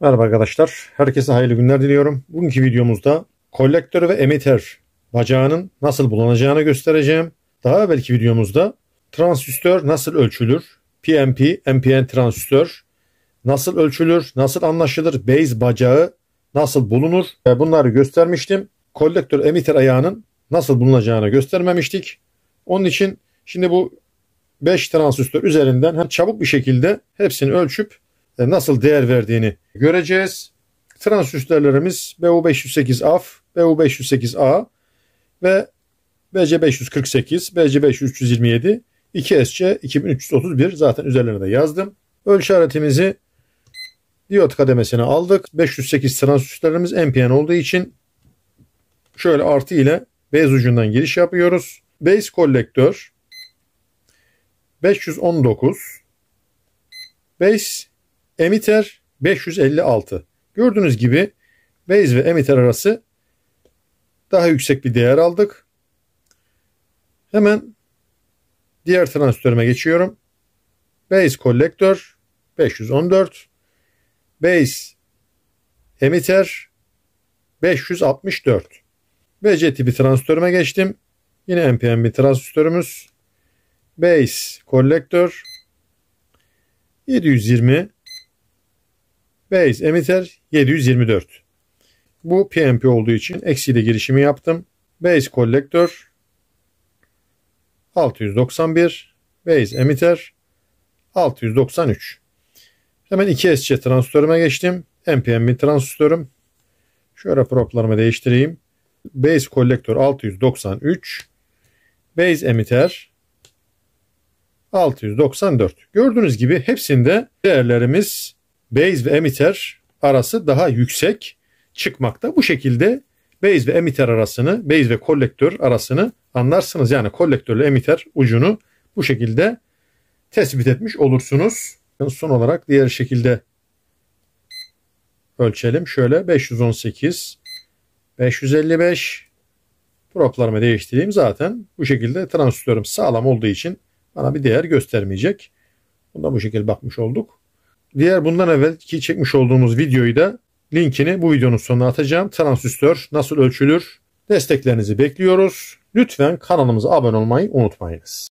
Merhaba arkadaşlar. Herkese hayırlı günler diliyorum. Bugünkü videomuzda kolektör ve emitter bacağının nasıl bulunacağını göstereceğim. Daha evvelki videomuzda transistör nasıl ölçülür? PNP, NPN transistör nasıl ölçülür? Nasıl anlaşılır? Base bacağı nasıl bulunur? Bunları göstermiştim. Kolektör emitter ayağının nasıl bulunacağını göstermemiştik. Onun için şimdi bu 5 transistör üzerinden hem çabuk bir şekilde hepsini ölçüp nasıl değer verdiğini göreceğiz. Transistörlerimiz BU508AF, BU508A ve BC548, BC5327, 2SC 2331 zaten üzerlerine de yazdım. Ölçü aletimizi diyot kademesine aldık. 508 transistörlerimiz NPN olduğu için şöyle artı ile base ucundan giriş yapıyoruz. Base kolektör 519, base emitter 556. Gördüğünüz gibi base ve emitter arası daha yüksek bir değer aldık. Hemen diğer transistörüme geçiyorum. Base kolektör 514, base emitter 564. BC tipi transistörüme geçtim. Yine NPN bir transistörümüz. Base kolektör 720, base emitter 724. Bu PNP olduğu için eksiyle girişimi yaptım. Base kolektör 691, base emitter 693. Hemen 2SC transistörüme geçtim. NPN bir transistörüm. Şöyle proplarımı değiştireyim. Base kolektör 693, base emitter 694. Gördüğünüz gibi hepsinde değerlerimiz base ve emitter arası daha yüksek çıkmakta. Bu şekilde base ve emitter arasını, base ve kolektör arasını anlarsınız. Yani kolektörle emitter ucunu bu şekilde tespit etmiş olursunuz. Son olarak diğer şekilde ölçelim. Şöyle 518, 555 proplarımı değiştireyim. Zaten bu şekilde transistörüm sağlam olduğu için bana bir değer göstermeyecek. Bunda bu şekilde bakmış olduk. Diğer bundan evvelki çekmiş olduğumuz videoyu da linkini bu videonun sonuna atacağım. Transistör nasıl ölçülür? Desteklerinizi bekliyoruz. Lütfen kanalımıza abone olmayı unutmayınız.